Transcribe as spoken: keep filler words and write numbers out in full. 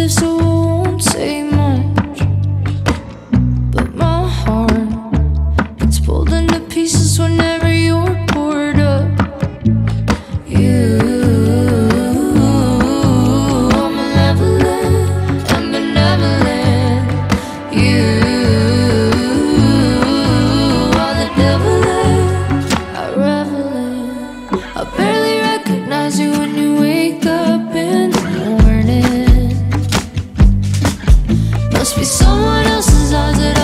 sensitive, so I won't say much. But my heart gets pulled into pieces whenever you're poured up. You are malevolent and benevolent. You are the devil I revel in. I barely recognize you when you wake up in the morning. Must be someone else's eyes that